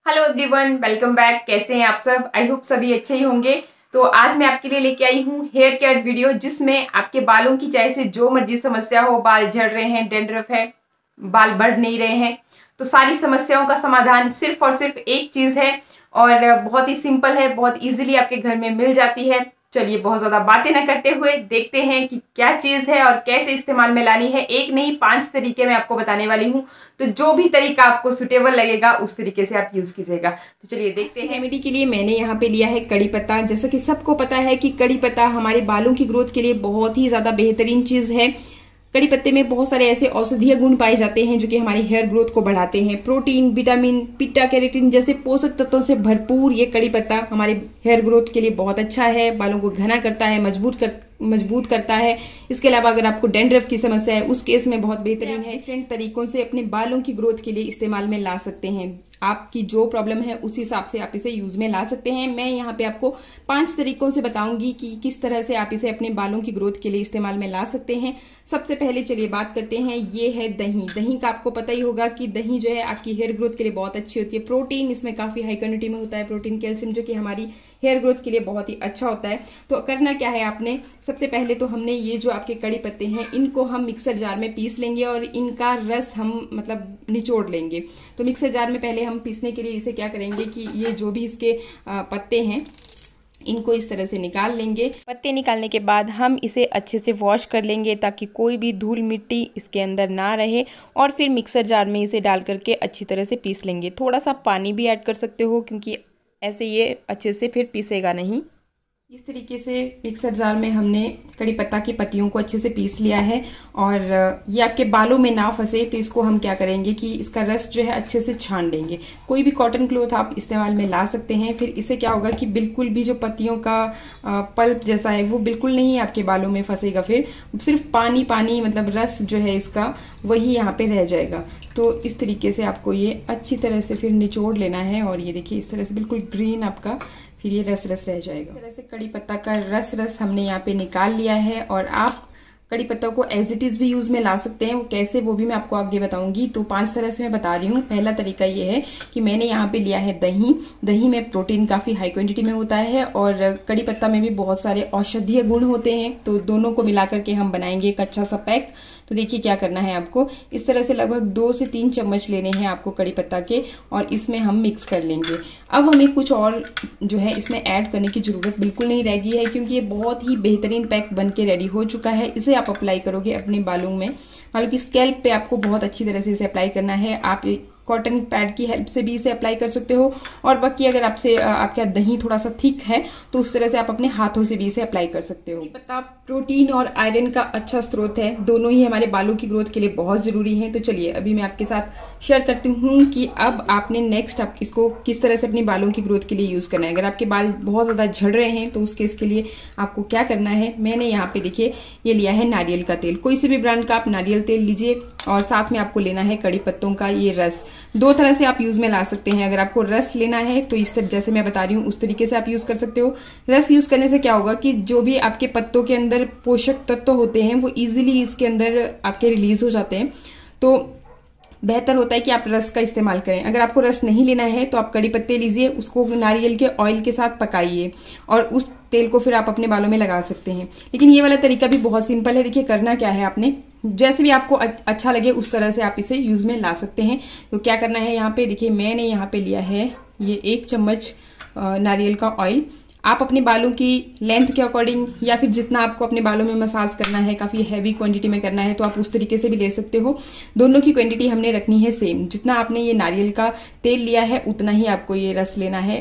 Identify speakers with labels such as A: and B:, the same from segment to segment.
A: Hello everyone, welcome back. कैसे हैं आप सब? आई होप सभी अच्छे ही होंगे। तो आज मैं आपके लिए लेके आई हूँ हेयर केयर वीडियो, जिसमें आपके बालों की चाहे से जो मर्जी समस्या हो, बाल झड़ रहे हैं, डैंड्रफ है, बाल बढ़ नहीं रहे हैं, तो सारी समस्याओं का समाधान सिर्फ और सिर्फ एक चीज है और बहुत ही सिंपल है, बहुत इजीली आपके घर में मिल जाती है। चलिए बहुत ज्यादा बातें न करते हुए देखते हैं कि क्या चीज है और कैसे इस्तेमाल में लानी है। एक नहीं 5 तरीके मैं आपको बताने वाली हूँ, तो जो भी तरीका आपको सुटेबल लगेगा उस तरीके से आप यूज कीजिएगा। तो चलिए देखते हैं। रेमेडी के लिए मैंने यहाँ पे लिया है कड़ी पत्ता। जैसा कि सबको पता है कि कड़ी पत्ता हमारे बालों की ग्रोथ के लिए बहुत ही ज्यादा बेहतरीन चीज है। कड़ी पत्ते में बहुत सारे ऐसे औषधीय गुण पाए जाते हैं जो कि हमारी हेयर ग्रोथ को बढ़ाते हैं। प्रोटीन, विटामिन, बीटा कैरोटीन जैसे पोषक तत्वों से भरपूर ये कड़ी पत्ता हमारे हेयर ग्रोथ के लिए बहुत अच्छा है। बालों को घना करता है, मजबूत करता है। इसके अलावा अगर आपको डैंड्रफ की समस्या है उस केस में बहुत बेहतरीन है। डिफरेंट तरीकों से अपने बालों की ग्रोथ के लिए इस्तेमाल में ला सकते हैं। आपकी जो प्रॉब्लम है उस हिसाब से आप इसे यूज में ला सकते हैं। मैं यहाँ पे आपको 5 तरीकों से बताऊंगी कि किस तरह से आप इसे अपने बालों की ग्रोथ के लिए इस्तेमाल में ला सकते हैं। सबसे पहले चलिए बात करते हैं, ये है दही। दही का आपको पता ही होगा कि दही जो है आपकी हेयर ग्रोथ के लिए बहुत अच्छी होती है। प्रोटीन इसमें काफी हाई क्वांटिटी में होता है, प्रोटीन कैल्शियम, जो कि हमारी हेयर ग्रोथ के लिए बहुत ही अच्छा होता है। तो करना क्या है आपने, सबसे पहले तो हमने ये जो आपके कड़ी पत्ते हैं इनको हम मिक्सर जार में पीस लेंगे और इनका रस हम मतलब निचोड़ लेंगे। तो मिक्सर जार में पहले हम पीसने के लिए इसे क्या करेंगे कि ये जो भी इसके पत्ते हैं इनको इस तरह से निकाल लेंगे। पत्ते निकालने के बाद हम इसे अच्छे से वॉश कर लेंगे ताकि कोई भी धूल मिट्टी इसके अंदर ना रहे, और फिर मिक्सर जार में इसे डाल करके अच्छी तरह से पीस लेंगे। थोड़ा सा पानी भी ऐड कर सकते हो क्योंकि ऐसे ये अच्छे से फिर पीसेगा नहीं। इस तरीके से मिक्सर जार में हमने कड़ी पत्ता की पत्तियों को अच्छे से पीस लिया है और ये आपके बालों में ना फंसे तो इसको हम क्या करेंगे कि इसका रस जो है अच्छे से छान लेंगे। कोई भी कॉटन क्लॉथ आप इस्तेमाल में ला सकते हैं। फिर इससे क्या होगा कि बिल्कुल भी जो पत्तियों का पल्प जैसा है वो बिल्कुल नहीं आपके बालों में फंसेगा। फिर सिर्फ पानी पानी मतलब रस जो है इसका वही यहाँ पे रह जाएगा। तो इस तरीके से आपको ये अच्छी तरह से फिर निचोड़ लेना है और ये देखिए इस तरह से बिल्कुल ग्रीन आपका फिर ये रस रह जाएगा। इस तरह से कड़ी पत्ता का रस हमने यहाँ पे निकाल लिया है। और आप कड़ी पत्ता को एज इट इज भी यूज में ला सकते हैं। वो कैसे वो भी मैं आपको आगे बताऊंगी। तो 5 तरह से मैं बता रही हूँ। पहला तरीका ये है कि मैंने यहाँ पे लिया है दही। दही में प्रोटीन काफी हाई क्वांटिटी में होता है और कड़ी पत्ता में भी बहुत सारे औषधीय गुण होते हैं। तो दोनों को मिलाकर के हम बनाएंगे एक अच्छा सा पैक। तो देखिए क्या करना है आपको, इस तरह से लगभग 2 से 3 चम्मच लेने हैं आपको कड़ी पत्ता के और इसमें हम मिक्स कर लेंगे। अब हमें कुछ और जो है इसमें ऐड करने की जरूरत बिल्कुल नहीं रह गई है क्योंकि ये बहुत ही बेहतरीन पैक बन के रेडी हो चुका है। इसे आप अप्लाई करोगे अपने बालों में, बालों की स्कैल्प पे आपको बहुत अच्छी तरह से इसे अप्लाई करना है। आप कॉटन पैड की हेल्प से भी इसे अप्लाई कर सकते हो और बाकी अगर आपका दही थोड़ा सा थिक है तो उस तरह से आप अपने हाथों से भी इसे अप्लाई कर सकते हो। पत्ता प्रोटीन और आयरन का अच्छा स्रोत है, दोनों ही हमारे बालों की ग्रोथ के लिए बहुत जरूरी है। तो चलिए अभी मैं आपके साथ शेयर करती हूँ कि अब आपने नेक्स्ट आप इसको किस तरह से अपने बालों की ग्रोथ के लिए यूज करना है। अगर आपके बाल बहुत ज्यादा झड़ रहे हैं तो उसके इसके लिए आपको क्या करना है, मैंने यहाँ पे देखिए ये लिया है नारियल का तेल। कोई से भी ब्रांड का आप नारियल तेल लीजिए और साथ में आपको लेना है कड़ी पत्तों का ये रस। 2 तरह से आप यूज में ला सकते हैं। अगर आपको रस लेना है तो इस तरह जैसे मैं बता रही हूँ उस तरीके से आप यूज कर सकते हो। रस यूज करने से क्या होगा कि जो भी आपके पत्तों के अंदर पोषक तत्व होते हैं वो इजीली इसके अंदर आपके रिलीज हो जाते हैं। तो बेहतर होता है कि आप रस का इस्तेमाल करें। अगर आपको रस नहीं लेना है तो आप कड़ी पत्ते लीजिए, उसको नारियल के ऑयल के साथ पकाइए और उस तेल को फिर आप अपने बालों में लगा सकते हैं। लेकिन ये वाला तरीका भी बहुत सिंपल है। देखिए करना क्या है, आपने जैसे भी आपको अच्छा लगे उस तरह से आप इसे यूज में ला सकते हैं। तो क्या करना है, यहाँ पे देखिए मैंने यहाँ पे लिया है ये 1 चम्मच नारियल का ऑयल। आप अपने बालों की लेंथ के अकॉर्डिंग या फिर जितना आपको अपने बालों में मसाज करना है, काफी हैवी क्वांटिटी में करना है तो आप उस तरीके से भी ले सकते हो। दोनों की क्वांटिटी हमने रखनी है सेम। जितना आपने ये नारियल का तेल लिया है उतना ही आपको ये रस लेना है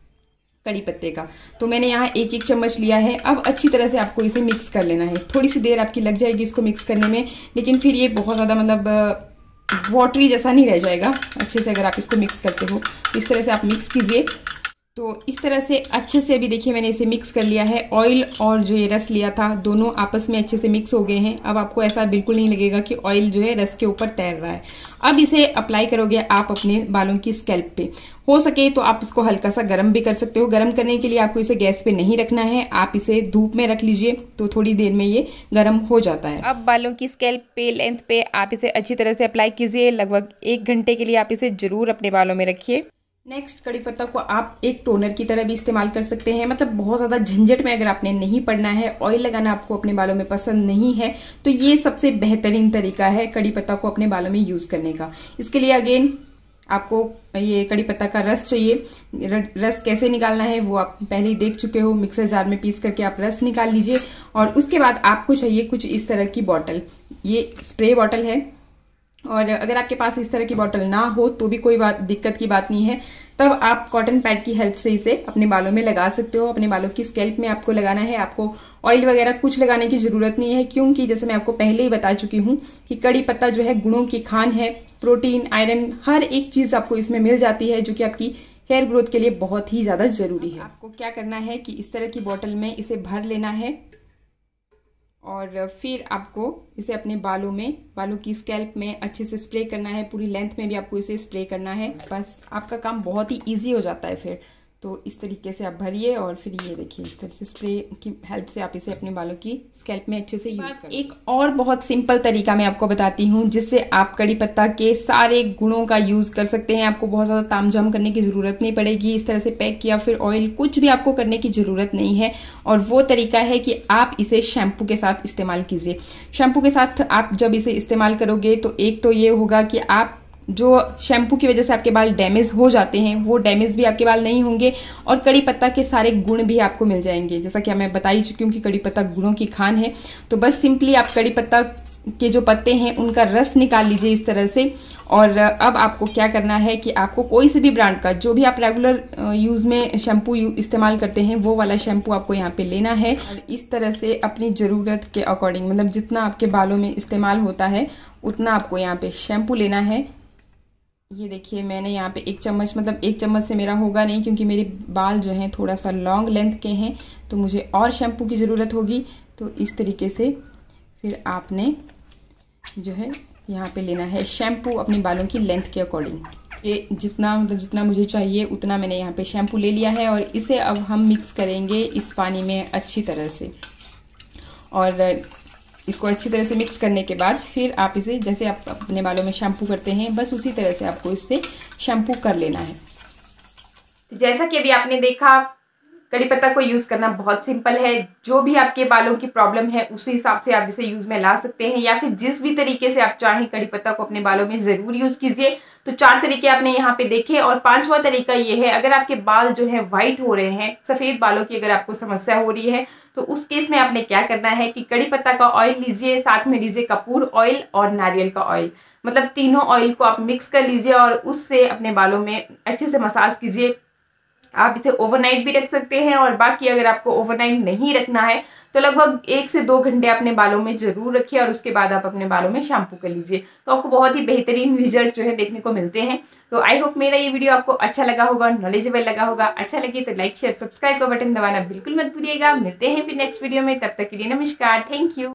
A: कड़ी पत्ते का। तो मैंने यहाँ 1-1 चम्मच लिया है। अब अच्छी तरह से आपको इसे मिक्स कर लेना है। थोड़ी सी देर आपकी लग जाएगी इसको मिक्स करने में, लेकिन फिर ये बहुत ज्यादा मतलब वाटरी जैसा नहीं रह जाएगा। अच्छे से अगर आप इसको मिक्स करते हो इस तरह से आप मिक्स कीजिए। तो इस तरह से अच्छे से अभी देखिए मैंने इसे मिक्स कर लिया है। ऑयल और जो ये रस लिया था दोनों आपस में अच्छे से मिक्स हो गए हैं। अब आपको ऐसा बिल्कुल नहीं लगेगा कि ऑयल जो है रस के ऊपर तैर रहा है। अब इसे अप्लाई करोगे आप अपने बालों की स्कैल्प पे। हो सके तो आप इसको हल्का सा गर्म भी कर सकते हो। गर्म करने के लिए आपको इसे गैस पे नहीं रखना है, आप इसे धूप में रख लीजिए तो थोड़ी देर में ये गर्म हो जाता है। अब बालों की स्कैल्प पे, लेंथ पे आप इसे अच्छी तरह से अप्लाई कीजिए। लगभग 1 घंटे के लिए आप इसे जरूर अपने बालों में रखिए। नेक्स्ट, कड़ी पत्ता को आप एक टोनर की तरह भी इस्तेमाल कर सकते हैं। मतलब बहुत ज़्यादा झंझट में अगर आपने नहीं पड़ना है, ऑयल लगाना आपको अपने बालों में पसंद नहीं है, तो ये सबसे बेहतरीन तरीका है कड़ी पत्ता को अपने बालों में यूज़ करने का। इसके लिए अगेन आपको ये कड़ी पत्ता का रस चाहिए। रस कैसे निकालना है वो आप पहले ही देख चुके हो। मिक्सर जार में पीस करके आप रस निकाल लीजिए। और उसके बाद आपको चाहिए कुछ इस तरह की बॉटल। ये स्प्रे बॉटल है, और अगर आपके पास इस तरह की बॉटल ना हो तो भी कोई दिक्कत की बात नहीं है। तब आप कॉटन पैड की हेल्प से इसे अपने बालों में लगा सकते हो। अपने बालों की स्कैल्प में आपको लगाना है। आपको ऑयल वगैरह कुछ लगाने की जरूरत नहीं है, क्योंकि जैसे मैं आपको पहले ही बता चुकी हूँ कि कड़ी पत्ता जो है गुणों की खान है। प्रोटीन, आयरन, हर एक चीज आपको इसमें मिल जाती है, जो कि आपकी हेयर ग्रोथ के लिए बहुत ही ज्यादा जरूरी है। आपको क्या करना है कि इस तरह की बॉटल में इसे भर लेना है, और फिर आपको इसे अपने बालों की स्कैल्प में अच्छे से स्प्रे करना है। पूरी लेंथ में भी आपको इसे स्प्रे करना है। बस आपका काम बहुत ही इजी हो जाता है फिर। तो इस तरीके से आप भरिए, और फिर ये देखिए इस तरह से स्प्रे की हेल्प से आप इसे अपने बालों की स्कैल्प में अच्छे से यूज करें। एक और बहुत सिंपल तरीका मैं आपको बताती हूँ, जिससे आप कड़ी पत्ता के सारे गुणों का यूज कर सकते हैं। आपको बहुत ज्यादा तामझाम करने की जरूरत नहीं पड़ेगी। इस तरह से पैक किया, फिर ऑयल, कुछ भी आपको करने की जरूरत नहीं है। और वो तरीका है कि आप इसे शैम्पू के साथ इस्तेमाल कीजिए। शैम्पू के साथ आप जब इसे इस्तेमाल करोगे तो एक तो ये होगा कि आप जो शैम्पू की वजह से आपके बाल डैमेज हो जाते हैं, वो डैमेज भी आपके बाल नहीं होंगे, और कड़ी पत्ता के सारे गुण भी आपको मिल जाएंगे। जैसा कि मैं बता ही चुकी हूँ कि कड़ी पत्ता गुणों की खान है। तो बस सिंपली आप कड़ी पत्ता के जो पत्ते हैं उनका रस निकाल लीजिए इस तरह से। और अब आपको क्या करना है कि आपको कोई से भी ब्रांड का, जो भी आप रेगुलर यूज में शैम्पू इस्तेमाल करते हैं, वो वाला शैम्पू आपको यहाँ पे लेना है। और इस तरह से अपनी जरूरत के अकॉर्डिंग, मतलब जितना आपके बालों में इस्तेमाल होता है उतना आपको यहाँ पे शैम्पू लेना है। ये देखिए मैंने यहाँ पे 1 चम्मच, मतलब 1 चम्मच से मेरा होगा नहीं, क्योंकि मेरे बाल जो हैं थोड़ा सा लॉन्ग लेंथ के हैं, तो मुझे और शैम्पू की ज़रूरत होगी। तो इस तरीके से फिर आपने जो है यहाँ पे लेना है शैम्पू अपने बालों की लेंथ के अकॉर्डिंग। ये जितना मुझे चाहिए उतना मैंने यहाँ पे शैम्पू ले लिया है, और इसे अब हम मिक्स करेंगे इस पानी में अच्छी तरह से। और इसको अच्छी तरह से मिक्स करने के बाद फिर आप इसे, जैसे आप अपने बालों में शैम्पू करते हैं, बस उसी तरह से आपको इससे शैम्पू कर लेना है। जैसा कि अभी आपने देखा, कड़ी पत्ता को यूज करना बहुत सिंपल है। जो भी आपके बालों की प्रॉब्लम है उसी हिसाब से आप इसे यूज में ला सकते हैं, या फिर जिस भी तरीके से आप चाहें कड़ी पत्ता को अपने बालों में जरूर यूज कीजिए। तो 4 तरीके आपने यहाँ पे देखे, और 5वां तरीका ये है, अगर आपके बाल जो है व्हाइट हो रहे हैं, सफेद बालों की अगर आपको समस्या हो रही है, तो उस केस में आपने क्या करना है कि कड़ी पत्ता का ऑयल लीजिए, साथ में लीजिए कपूर ऑयल और नारियल का ऑयल। मतलब तीनों ऑयल को आप मिक्स कर लीजिए और उससे अपने बालों में अच्छे से मसाज कीजिए। आप इसे ओवरनाइट भी रख सकते हैं, और बाकी अगर आपको ओवरनाइट नहीं रखना है तो लगभग 1 से 2 घंटे अपने बालों में जरूर रखिए, और उसके बाद आप अपने बालों में शैम्पू कर लीजिए। तो आपको बहुत ही बेहतरीन रिजल्ट जो है देखने को मिलते हैं। तो आई होप मेरा ये वीडियो आपको अच्छा लगा होगा, नॉलेजेबल लगा होगा। अच्छा लगे तो लाइक, शेयर, सब्सक्राइब का बटन दबाना बिल्कुल मत भूलिएगा। मिलते हैं फिर नेक्स्ट वीडियो में, तब तक के लिए नमस्कार, थैंक यू।